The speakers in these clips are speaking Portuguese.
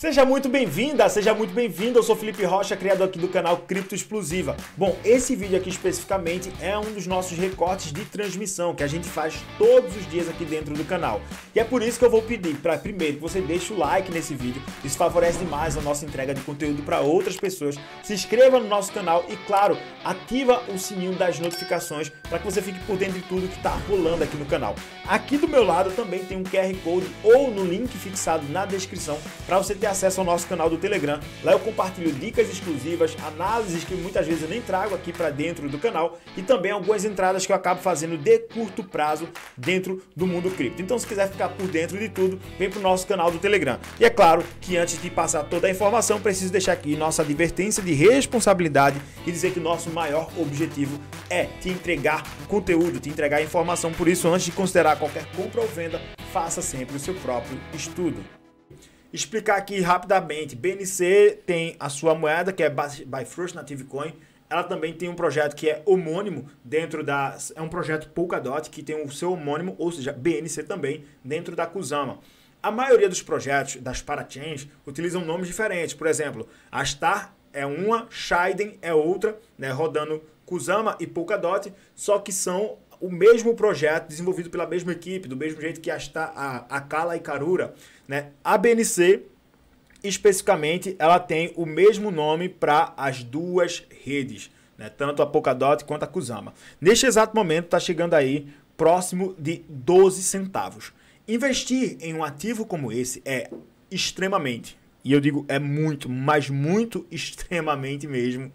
Seja muito bem-vinda, seja muito bem-vindo. Eu sou Felipe Rocha, criador aqui do canal Cripto Explosiva. Bom, esse vídeo aqui especificamente é um dos nossos recortes de transmissão que a gente faz todos os dias aqui dentro do canal. E é por isso que eu vou pedir para primeiro que você deixe o like nesse vídeo. Isso favorece demais a nossa entrega de conteúdo para outras pessoas. Se inscreva no nosso canal e, claro, ativa o sininho das notificações para que você fique por dentro de tudo que está rolando aqui no canal. Aqui do meu lado também tem um QR Code ou no link fixado na descrição para você ter acesso ao nosso canal do Telegram. Lá eu compartilho dicas exclusivas, análises que muitas vezes eu nem trago aqui para dentro do canal e também algumas entradas que eu acabo fazendo de curto prazo dentro do mundo cripto. Então, se quiser ficar por dentro de tudo, vem para o nosso canal do Telegram. E é claro que antes de passar toda a informação, preciso deixar aqui nossa advertência de responsabilidade e dizer que o nosso maior objetivo é te entregar conteúdo, te entregar informação. Por isso, antes de considerar qualquer compra ou venda, faça sempre o seu próprio estudo. Explicar aqui rapidamente, BNC tem a sua moeda que é Bifrost Native Coin. Ela também tem um projeto que é homônimo dentro da... É um projeto Polkadot que tem o seu homônimo, ou seja, BNC também, dentro da Kusama. A maioria dos projetos das parachains utilizam nomes diferentes. Por exemplo, a Star é uma, Shiden é outra, né, rodando Kusama e Polkadot, só que são o mesmo projeto desenvolvido pela mesma equipe, do mesmo jeito que a Kala e Karura, né? A BNC, especificamente, ela tem o mesmo nome para as duas redes, né? Tanto a Polkadot quanto a Kusama. Neste exato momento, está chegando aí próximo de 12 centavos. Investir em um ativo como esse é extremamente, e eu digo é muito, mas muito extremamente mesmo,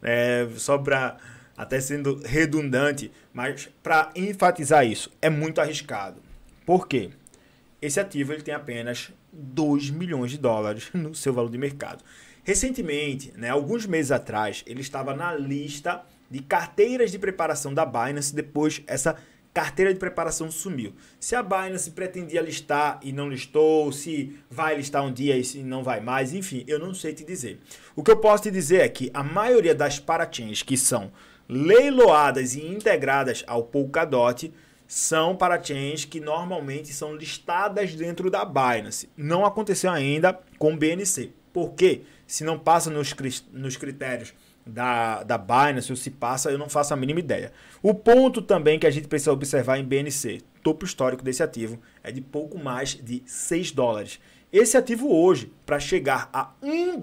só para... até sendo redundante, mas para enfatizar isso, é muito arriscado. Por quê? Esse ativo ele tem apenas 2 milhões de dólares no seu valor de mercado. Recentemente, né, alguns meses atrás, ele estava na lista de carteiras de preparação da Binance, depois essa carteira de preparação sumiu. Se a Binance pretendia listar e não listou, se vai listar um dia e se não vai mais, enfim, eu não sei te dizer. O que eu posso te dizer é que a maioria das parachains que são leiloadas e integradas ao Polkadot são parachains que normalmente são listadas dentro da Binance. Não aconteceu ainda com o BNC. Por quê? Se não passa nos critérios da Binance ou se passa, eu não faço a mínima ideia. O ponto também que a gente precisa observar em BNC, topo histórico desse ativo, é de pouco mais de 6 dólares. Esse ativo hoje, para chegar a $1,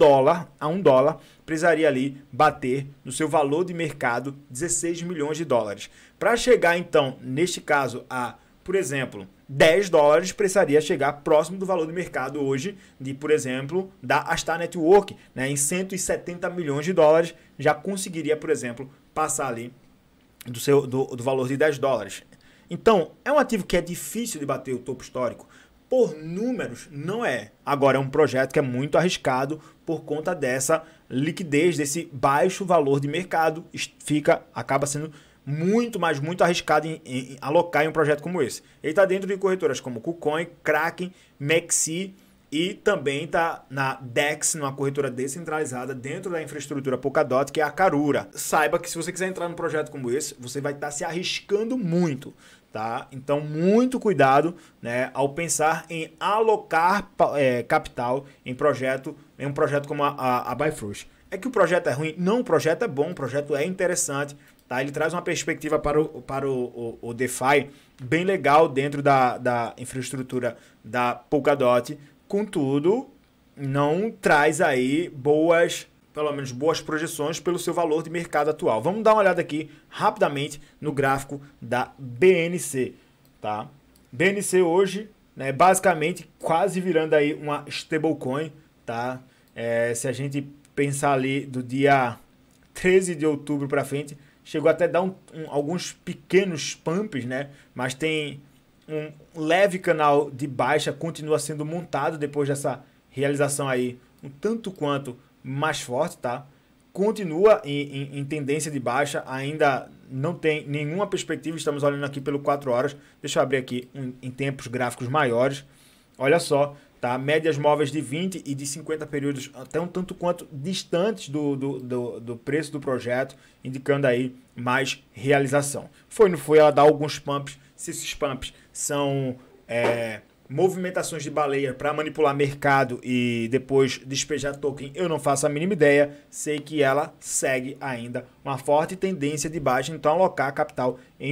precisaria ali bater no seu valor de mercado 16 milhões de dólares. Para chegar então, neste caso, a, por exemplo, 10 dólares, precisaria chegar próximo do valor de mercado hoje de, por exemplo, da Astar Network, né, em 170 milhões de dólares, já conseguiria, por exemplo, passar ali do valor de 10 dólares. Então, é um ativo que é difícil de bater o topo histórico. Por números, não é. Agora, é um projeto que é muito arriscado por conta dessa liquidez, desse baixo valor de mercado. Acaba sendo muito, mas muito arriscado em alocar em um projeto como esse. Ele está dentro de corretoras como KuCoin, Kraken, Maxi e também está na DEX, numa corretora descentralizada dentro da infraestrutura Polkadot, que é a Karura. Saiba que se você quiser entrar num projeto como esse, você vai estar se arriscando muito. Tá? Então, muito cuidado, né, ao pensar em alocar capital em um projeto como a Bifrost. É que o projeto é ruim? Não, o projeto é bom, o projeto é interessante. Tá? Ele traz uma perspectiva para o DeFi bem legal dentro da infraestrutura da Polkadot. Contudo, não traz aí pelo menos boas projeções pelo seu valor de mercado atual. Vamos dar uma olhada aqui rapidamente no gráfico da BNC, tá? BNC hoje, né, basicamente quase virando aí uma stablecoin, tá? Se a gente pensar ali do dia 13 de outubro para frente, chegou até a dar alguns pequenos pumps, né? Mas tem um leve canal de baixa, continua sendo montado depois dessa realização aí, um tanto quanto mais forte, tá? Continua em tendência de baixa, ainda não tem nenhuma perspectiva. Estamos olhando aqui pelo 4 horas. Deixa eu abrir aqui em tempos gráficos maiores. Olha só, tá? Médias móveis de 20 e de 50 períodos até um tanto quanto distantes do preço do projeto, indicando aí mais realização. Foi, não foi? Ela dá alguns pumps. Se esses pumps são movimentações de baleia para manipular mercado e depois despejar token, eu não faço a mínima ideia. Sei que ela segue ainda uma forte tendência de baixa, então alocar capital em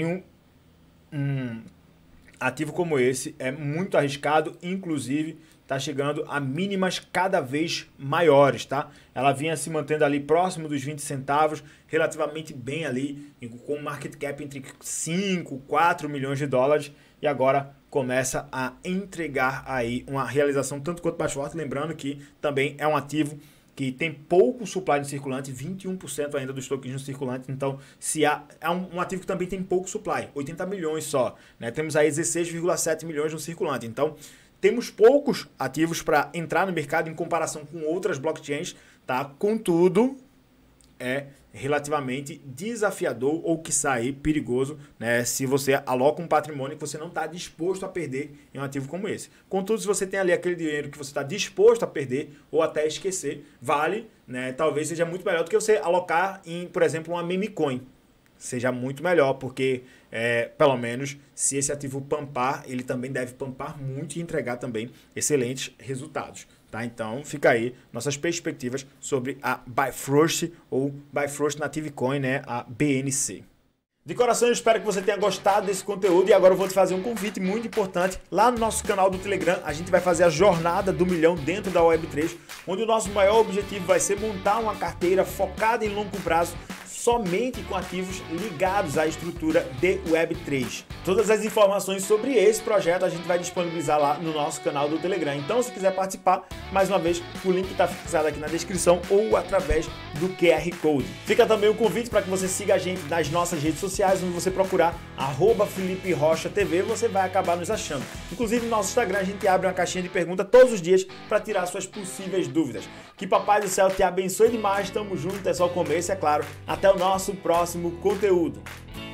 um ativo como esse é muito arriscado, inclusive está chegando a mínimas cada vez maiores, tá? Ela vinha se mantendo ali próximo dos 20 centavos, relativamente bem ali, com um market cap entre 5, 4 milhões de dólares, e agora começa a entregar aí uma realização tanto quanto mais forte, lembrando que também é um ativo que tem pouco supply no circulante, 21% ainda dos tokens no circulante, então se é um ativo que também tem pouco supply, 80 milhões só, né? Temos aí 16,7 milhões no circulante, então temos poucos ativos para entrar no mercado em comparação com outras blockchains, tá? Contudo, é relativamente desafiador ou quiçá aí perigoso, né? Se você aloca um patrimônio que você não está disposto a perder em um ativo como esse. Contudo, se você tem ali aquele dinheiro que você está disposto a perder ou até esquecer, vale, né? Talvez seja muito melhor do que você alocar em, por exemplo, uma meme coin. Seja muito melhor, porque pelo menos se esse ativo pampar, ele também deve pampar muito e entregar também excelentes resultados. Tá? Então fica aí nossas perspectivas sobre a Bifrost ou Bifrost Native Coin, né? A BNC. De coração, eu espero que você tenha gostado desse conteúdo e agora eu vou te fazer um convite muito importante. Lá no nosso canal do Telegram, a gente vai fazer a jornada do milhão dentro da Web3, onde o nosso maior objetivo vai ser montar uma carteira focada em longo prazo, somente com ativos ligados à estrutura de Web3. Todas as informações sobre esse projeto a gente vai disponibilizar lá no nosso canal do Telegram. Então, se quiser participar, mais uma vez, o link está fixado aqui na descrição ou através do QR Code. Fica também o convite para que você siga a gente nas nossas redes sociais, onde você procurar @FelipeRochaTV, você vai acabar nos achando. Inclusive, no nosso Instagram, a gente abre uma caixinha de pergunta todos os dias para tirar suas possíveis dúvidas. Que Papai do Céu te abençoe demais, tamo junto, é só o começo, é claro. Até o nosso próximo conteúdo.